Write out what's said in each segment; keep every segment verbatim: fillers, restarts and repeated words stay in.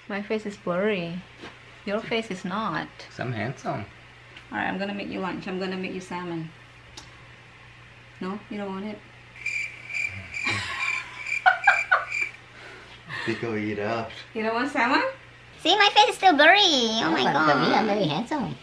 My face is blurry. Your face is not. I'm handsome. Alright, I'm gonna make you lunch. I'm gonna make you salmon. No, you don't want it? We go eat out. You don't want salmon? See, my face is still blurry. Oh my But god. to me, I'm very handsome.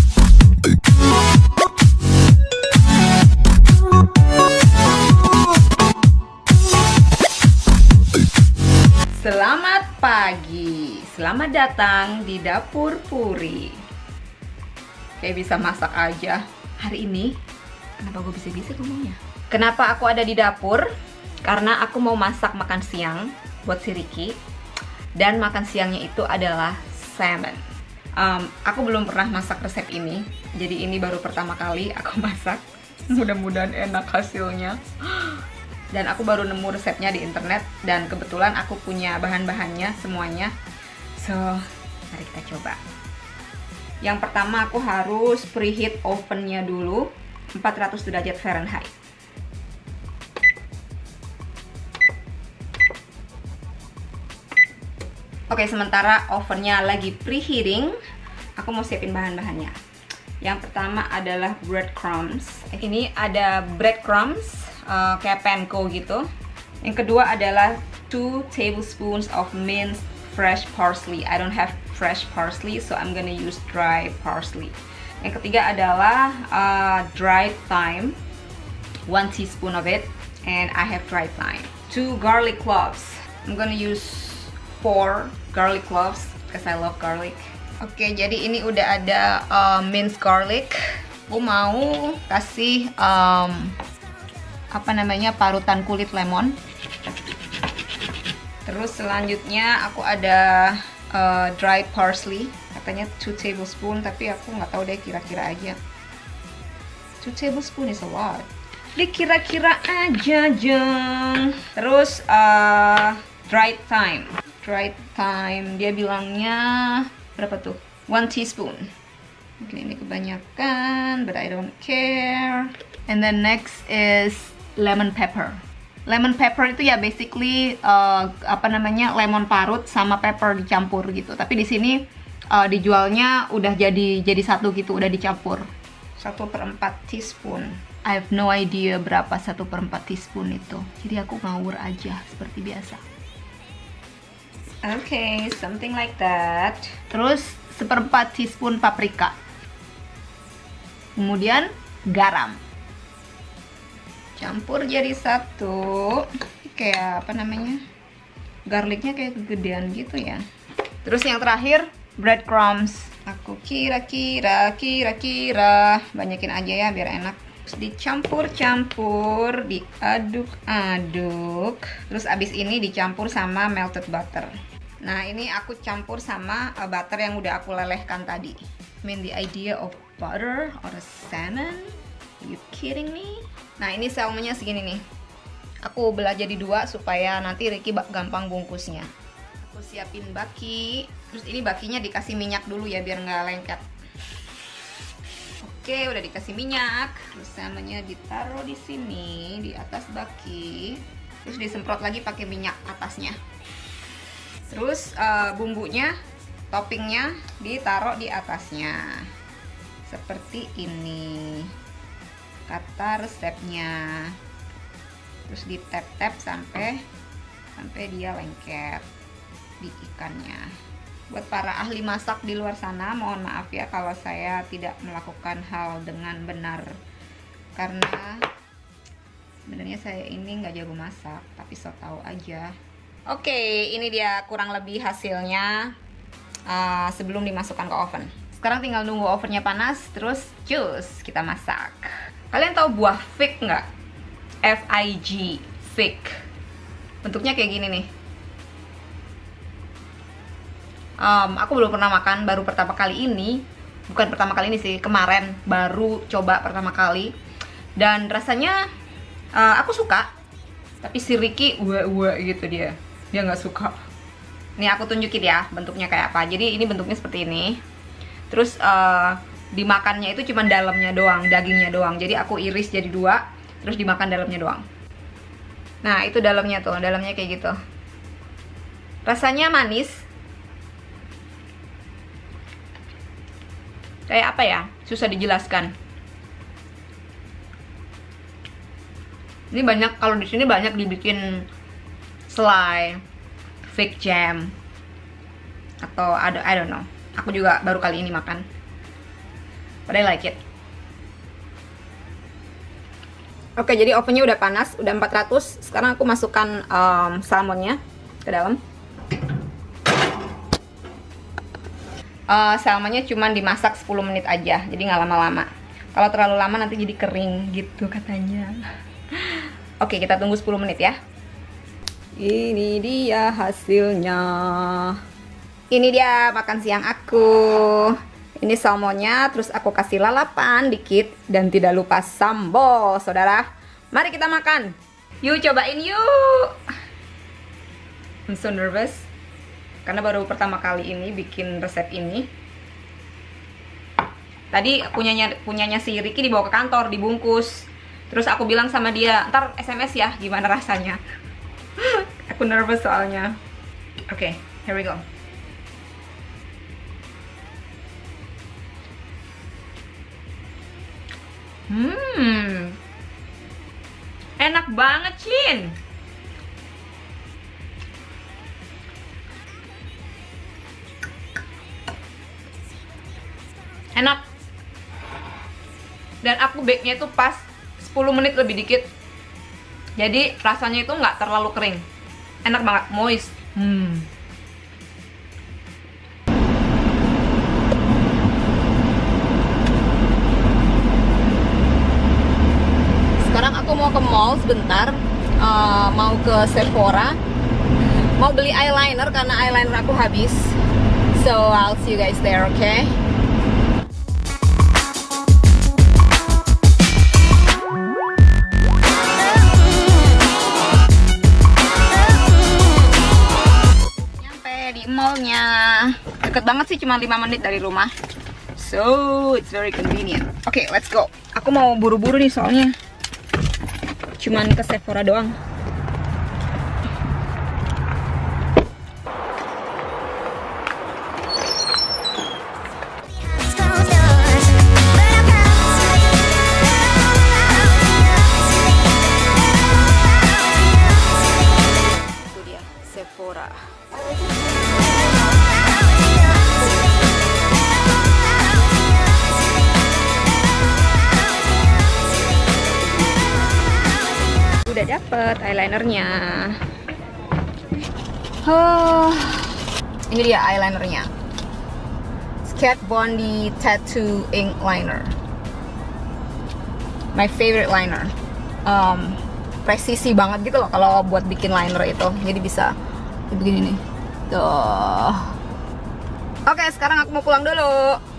Selamat pagi, selamat datang di dapur Puri. Kayak bisa masak aja. Hari ini, kenapa gue bisa-bisa ngomongnya? Kenapa aku ada di dapur? Karena aku mau masak makan siang buat si Ricky. Dan makan siangnya itu adalah salmon. um, Aku belum pernah masak resep ini, jadi ini baru pertama kali aku masak. Mudah-mudahan enak hasilnya. Dan aku baru nemu resepnya di internet, dan kebetulan aku punya bahan-bahannya semuanya. So, mari kita coba. Yang pertama aku harus preheat ovennya dulu empat ratus derajat Fahrenheit. Oke, sementara ovennya lagi preheating, aku mau siapin bahan-bahannya. Yang pertama adalah breadcrumbs. Ini ada breadcrumbs Uh, kayak panko gitu. Yang kedua adalah two tablespoons of minced fresh parsley. I don't have fresh parsley, so I'm gonna use dry parsley. Yang ketiga adalah uh, dried thyme, one teaspoon of it, and I have dried thyme. Two garlic cloves. I'm gonna use four garlic cloves because I love garlic. Oke, okay, jadi ini udah ada uh, minced garlic. Aku mau kasih um, apa namanya, parutan kulit lemon. Terus selanjutnya aku ada uh, dry parsley, katanya two tablespoon, tapi aku nggak tahu deh, kira-kira aja. two tablespoon is a lot. Dikira-kira aja, jeng. Terus uh, dried thyme. Dried thyme, dia bilangnya berapa tuh? one teaspoon. Mungkin ini kebanyakan, but I don't care. And then next is lemon pepper. Lemon pepper itu ya basically uh, apa namanya, lemon parut sama pepper dicampur gitu. Tapi di sini uh, dijualnya udah jadi jadi satu gitu, udah dicampur. satu per empat teaspoon. I have no idea berapa satu per empat teaspoon itu. Jadi aku ngawur aja seperti biasa. Oke, okay, something like that. Terus seperempat teaspoon paprika. Kemudian garam. Campur jadi satu. Kayak apa namanya, garlicnya kayak kegedean gitu ya. Terus yang terakhir breadcrumbs. Aku kira-kira kira-kira banyakin aja ya biar enak. Terus dicampur-campur, diaduk-aduk. Terus abis ini dicampur sama melted butter. Nah, ini aku campur sama butter yang udah aku lelehkan tadi. I mean the idea of butter or a salmon? Are you kidding me? Nah, ini salmonnya segini nih. Aku belah jadi dua supaya nanti Ricky gampang bungkusnya. Aku siapin baki. Terus ini bakinya dikasih minyak dulu ya biar nggak lengket. Oke, udah dikasih minyak. Terus salmonnya ditaruh di sini di atas baki. Terus disemprot lagi pakai minyak atasnya. Terus uh, bumbunya, toppingnya ditaruh di atasnya. Seperti ini kata resepnya. Terus di tap-tap sampai sampai dia lengket di ikannya. Buat para ahli masak di luar sana, mohon maaf ya kalau saya tidak melakukan hal dengan benar, karena sebenarnya saya ini nggak jago masak, tapi so tahu aja. Oke, ini dia kurang lebih hasilnya uh, sebelum dimasukkan ke oven. Sekarang tinggal nunggu ovennya panas, terus cus kita masak. Kalian tahu buah fig nggak? F I G, fig. Bentuknya kayak gini nih. Um, aku belum pernah makan, baru pertama kali ini. Bukan pertama kali ini sih, kemarin baru coba pertama kali. Dan rasanya uh, aku suka. Tapi si Ricky uwe-uwe gitu dia. Dia nggak suka. Nih aku tunjukin ya bentuknya kayak apa. Jadi ini bentuknya seperti ini. Terus uh, dimakannya itu cuma dalamnya doang, dagingnya doang. Jadi aku iris jadi dua, terus dimakan dalamnya doang. Nah, itu dalamnya tuh, dalamnya kayak gitu. Rasanya manis, Kayak apa ya? Susah dijelaskan. Ini banyak, kalau di sini banyak dibikin selai, fig jam, atau ada, I don't know. Aku juga baru kali ini makan. But I like it. Oke, jadi ovennya udah panas, udah empat ratus. Sekarang aku masukkan um, salmonnya ke dalam. Uh, salmonnya cuma dimasak sepuluh menit aja, jadi nggak lama-lama. Kalau terlalu lama nanti jadi kering gitu katanya. Oke, kita tunggu sepuluh menit ya. Ini dia hasilnya. Ini dia makan siang aku. Ini salmonnya, terus aku kasih lalapan dikit. Dan tidak lupa sambal, saudara. Mari kita makan. Yuk, cobain yuk. I'm so nervous, karena baru pertama kali ini bikin resep ini. Tadi punyanya punyanya si Ricky dibawa ke kantor, dibungkus. Terus aku bilang sama dia, ntar S M S ya gimana rasanya. Aku nervous soalnya. Oke, okay, here we go. Hmm, enak banget, Chin. Enak. Dan aku bake-nya itu pas sepuluh menit lebih dikit. Jadi rasanya itu nggak terlalu kering. Enak banget, moist. Hmm. Sekarang aku mau ke mall sebentar, uh, mau ke Sephora, mau beli eyeliner karena eyeliner aku habis. So I'll see you guys there, okay? Mallnya deket banget sih, cuma lima menit dari rumah, so it's very convenient. Oke, okay, let's go. Aku mau buru-buru nih soalnya cuman ke Sephora doang. Itu dia Sephora. Udah dapet eyelinernya. Oh, ini dia eyelinernya. Kat Von D Tattoo Ink Liner. My favorite liner. Um, presisi banget gitu loh kalau buat bikin liner itu. Jadi bisa begini nih. Tuh. Oke, sekarang aku mau pulang dulu.